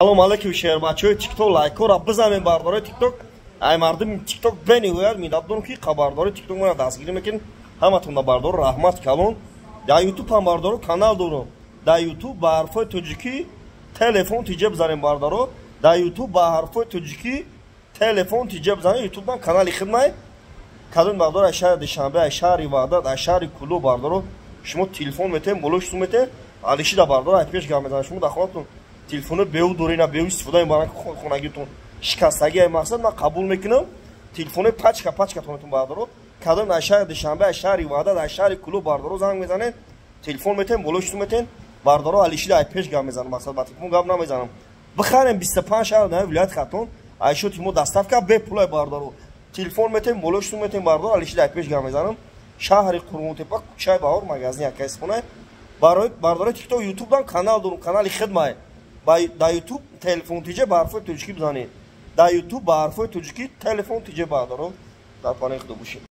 Салом алейкум шеҳрбачаҳои тикток лайкҳоро бизанед бардори тикток. Ай мардуми тикток бенигӯяд медабдорам ки хабардори тикток мана дастгирӣ мекунед. Ҳаматон да бардор раҳмат калон. Дар ютуб ҳам бардоро канал дорам. Дар ютуб ба ҳарфҳои тоҷикӣ телефон тиҷа бизанед бардоро. Дар ютуб ба ҳарфҳои тоҷикӣ телефон тиҷа бизанед. Ютубдан канали хидмат. Кадом бардор аз шаҳри Душанбе, аз шаҳри Ваҳдат, аз шаҳри Куллу бардоро шумо телефон метем, болошсу метем. Алишида бардор ай пеш гап мезанед. Шумо дар хонатон телефони беу дорина, беу истифода мебаранд ки хонагитон шикастаги ай мақсад ман қабул мекунам. Телефони пачкатонатон бардоро. Кадом аз шаҳри Душанбе, аз шаҳри Ваҳдат, аз шаҳри Куллу бардоро занг мезанед. Телефон метем, болошсу метем. Бардоро алишида ай пеш гап мезанам. Мақсад ба телефон гап намезанам. Бихарем 25 шаҳр дар вилоят Хатон. Ай шо тимо доставка бепулай бардоро. Телефон метем, болошсу метем бардоро алишида ай пеш гап мезанам. Шаҳри Қурбонтепа, кӯчаи Баҳор, магазини якайс хона. Бардори тикток ютубдан канал дорам, канали хидмат. Дар ютуб телефон тиҷа ба ҳарфҳои тоҷикӣ бизанед. Дар ютуб ба ҳарфҳои тоҷикӣ телефон тиҷа бардоро. Дар панеҳ худо бошед.